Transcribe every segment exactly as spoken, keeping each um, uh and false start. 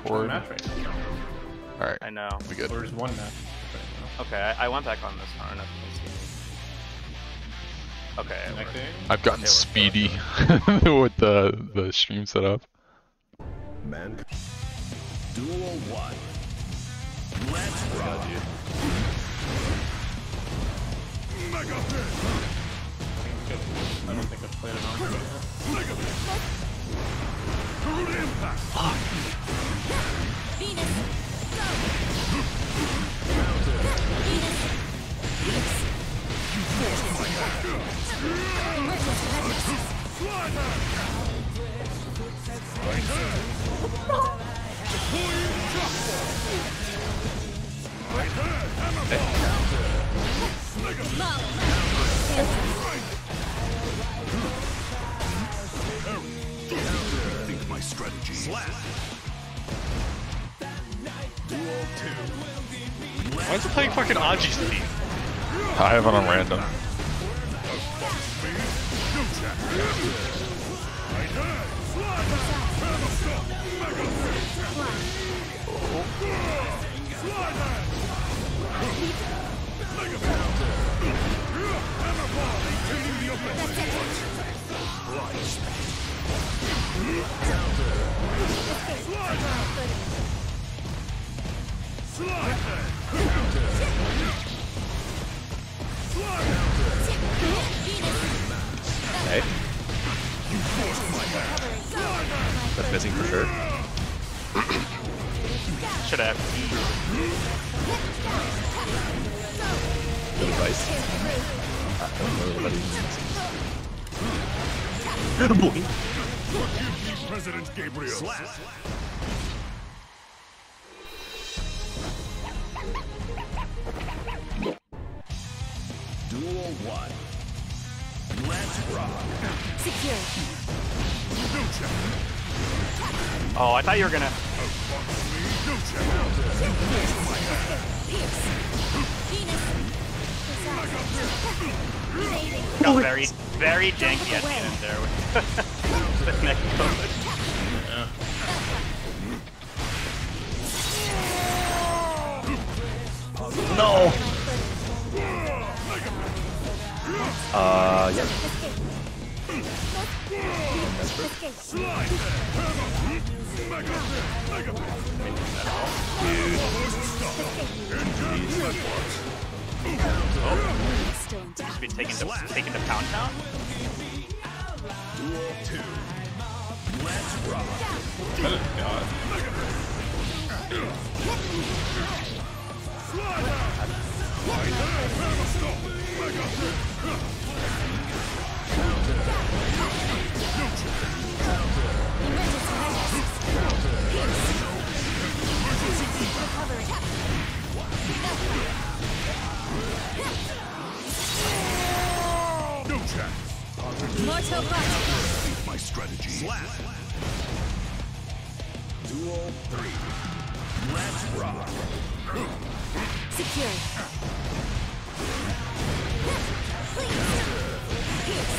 record. Match right now. Alright. I know. We good. There's one match right Okay, I, I went back on this one. I don't know if you can see me. Okay. now. Connecting. I've gotten Okay, we're speedy with the the stream setup. Man. Duel one. Let's rock. Mega hit. I don't think I've played it on yet. Mega hit. Crude impact. Fuck. Venus, go. Counter. Venus, Venus. You forced my hand. Emergency measures. Slide hand. Right hand. Deploying shock ball. Right hand. Hammer ball. Counter. Mega hit. Low. Right. Counter. Think my strategy. Slap. Duel two. Why is it playing fucking Aji's team? I have it on random. Okay. That's missing for sure. Should have. Good advice. I don't know what he's missing. President Gabriel. Slap. Duel one. Let's rock. Secure. No check. Oh, I thought you were gonna. No check. Pierce. Venus. Evading. Got very, very janky at the end there with the neck COVID. No! Uh, yeah. Still in Just be town. taking the taking the pound town. Duel two. Let's rock. Oh, God. Emergency measures. Pierce. Recovery. No check. Mortal Bot. Think my strategy. Slap. Duel three. Let's rock. Secure. Pierce.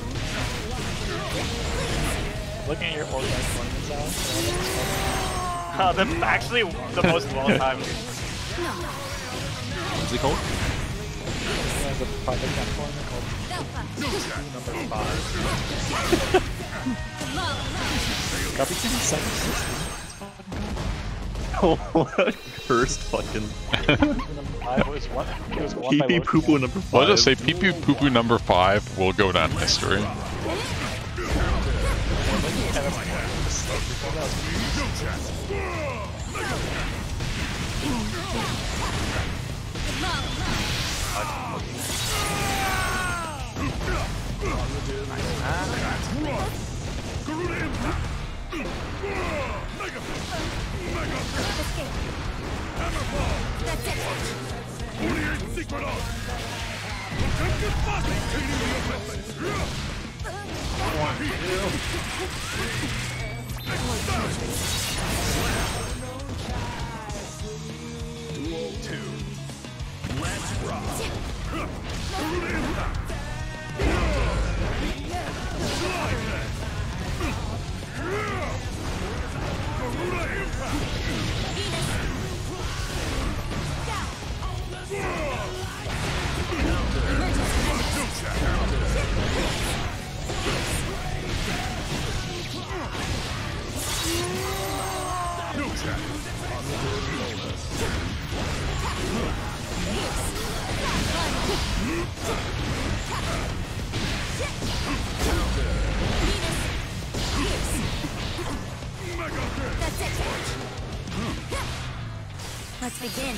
Looking at your organized tournaments out. Uh, the actually the most well-timed. What's it called? There's a project on tournament called number five. Copy two seven sixty. Oh, what a cursed fucking. Five was one. It was one Pee by pee Loafers. poo poo number five. Well, I'll just say pee pee poo poo number five will go down in history. That's it. Secret off. Duel two. Let's rock. Slide. Garuda Impact! That's it. Let's begin.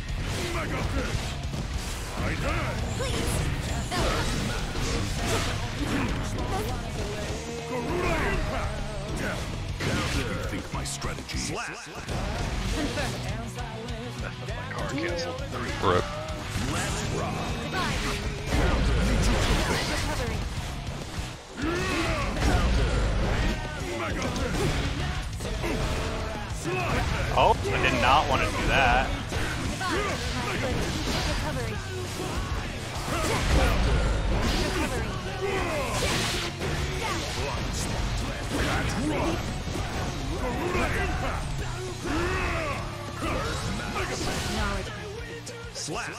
Think my strategy. Car canceled. Rip. Oh, I did not want to do that. Slap.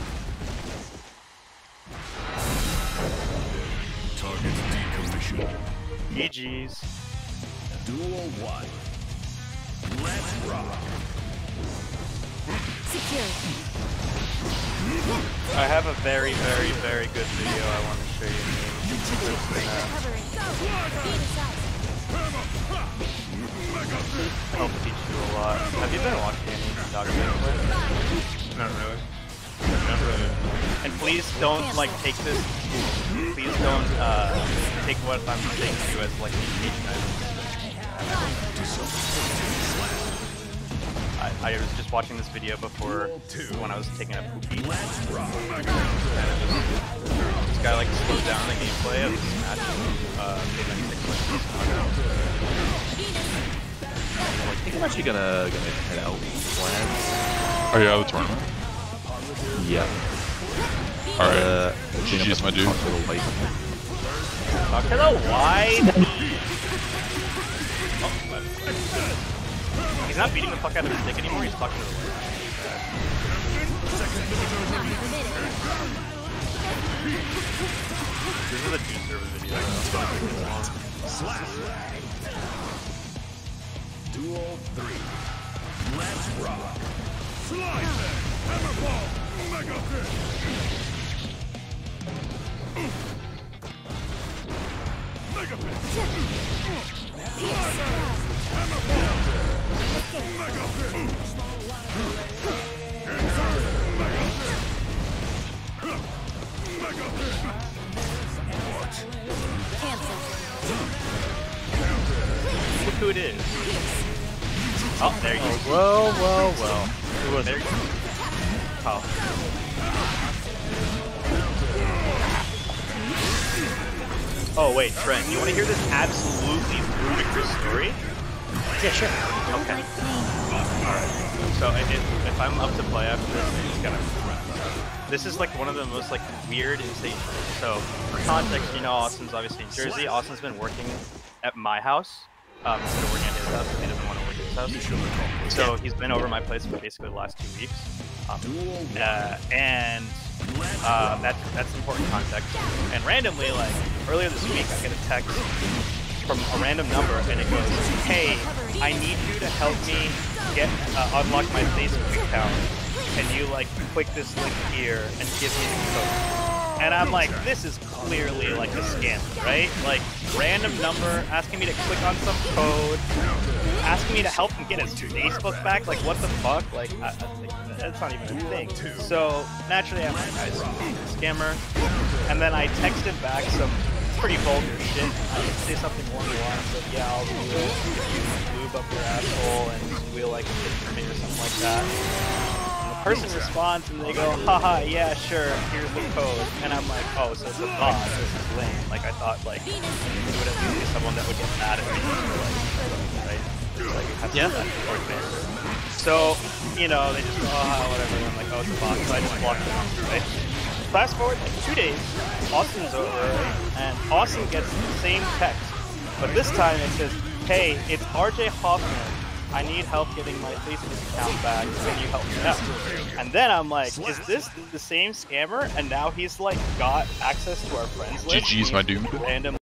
Target decommissioned. G G's. Duel one. Let's rock. Secure. I have a very, very, very good video I want to show you. Help teach you a lot. Have you been watching any documentaries? Not really. Not really. And please don't like take this. Please don't uh, take what I'm saying to you as like education items. I, I was just watching this video before when I was taking a poopy. And it was, this guy like slowed down the gameplay of this match. Uh, made like six seconds. I think I'm actually gonna gonna head out. Plan. Are you out of the tournament? Yeah. Alright. Uh, G G's my dude. Talk to the white. Talk to the white. Oh, he's not beating the fuck out of his dick anymore. He's talking to the white. This is a two server video. Slap. Duel three. Let's rock. Slide. Hammerball. Mega Fist. Mega Fist. Hammerball. Mega Fist. Mega Fist. Cancel. Look who it is. Oh, there you go. Well, well, well. Who was there? Oh. Oh wait, Trent, you want to hear this absolutely ludicrous story? Yeah, sure. Okay. Alright. So if, if I'm up to play after this, it's gonna. This is like one of the most like weird, insane. So for context, you know, Austin's obviously in Jersey. Austin's been working at my house um, instead of working at his house because he doesn't want to work at his house. So he's been over my place for basically the last two weeks. Um, uh, and uh, that's that's important context. And randomly, like earlier this week, I get a text from a random number, and it goes, "Hey, I need you to help me get uh, unlock my Facebook account. Can you like click this link here and give me the code?" And I'm like, this is clearly like a scam, right? Like random number asking me to click on some code, asking me to help him get his Facebook back. Like what the fuck? Like I, I think that's not even a thing. So naturally, I'm like, guys, scammer. And then I texted back some pretty vulgar shit. I didn't say something more than once. So yeah, I'll do it if you lube up your asshole and we'll like get for me or something like that. Person responds and they go, haha, yeah, sure, here's the code. And I'm like, oh, so it's a bot, this is lame. Like, I thought, like, it would at least be someone that would get mad at me, right? Like, have to Yeah. that so, you know, they just go, oh, whatever, and I'm like, oh, it's a bot, so I just blocked them, right? Fast forward, like, two days, Austin's over, and Austin gets the same text, but this time it says, hey, it's R J Hoffman. I need help getting my Facebook account back. Can you help me out? And then I'm like, is this the same scammer? And now he's like got access to our friends list. G G's my dude. Random